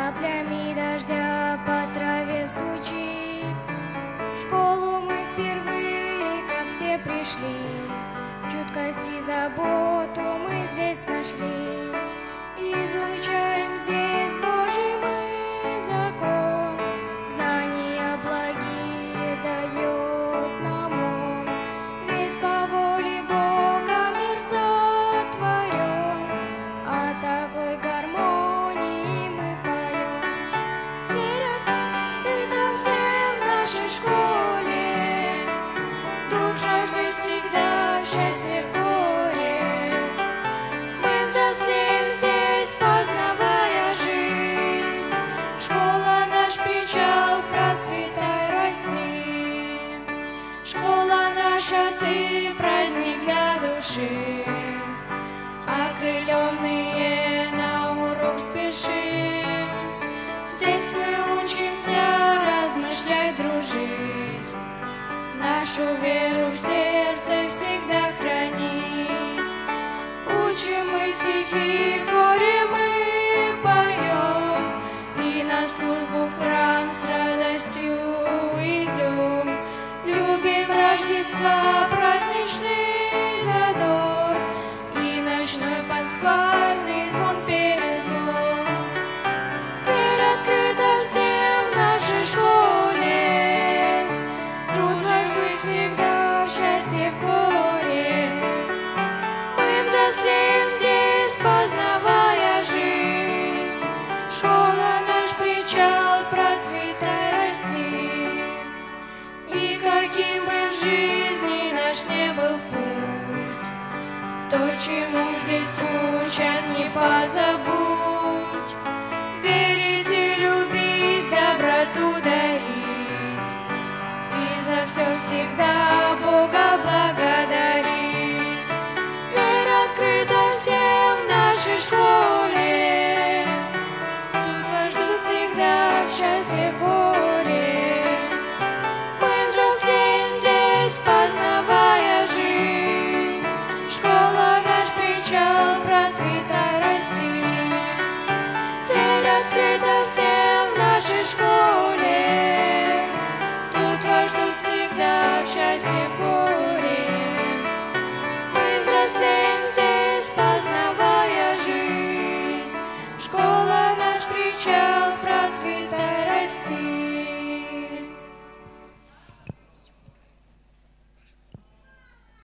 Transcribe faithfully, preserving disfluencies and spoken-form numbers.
Каплями дождя по траве стучит. В школу мы впервые, как все пришли. Чуткость и заботу мы здесь нашли. Изучаем здесь Божий мы закон. Знания благие дает нам Он. Ведь по воле Бога мир сотворен. О такой гармонии мы поем. Перед всем в нашей школе друг жажды всегда счастье в горе. Мы взрослеем здесь, познавая жизнь. Школа наш причал, процветай, расти. Школа наша, ты праздник для души. Окрыленные на урок спешим. Здесь мы учимся размышлять, дружить. Нашу веру в сердце всегда хранить. Учим мы стихи, в хоре мы поем. И на службу в храм с радостью идем. Любим Рождества, праздничный задор и ночной пасхальный звон перезвон. Дверь открыта всем в нашей школе. Тут вас ждут всегда в счастье, в горе. Мы взрослеем здесь, познавая жизнь. Школа наш причал, процветай, расти. И каким бы в жизни наш не был путь, то, чему здесь учат, не позабудь.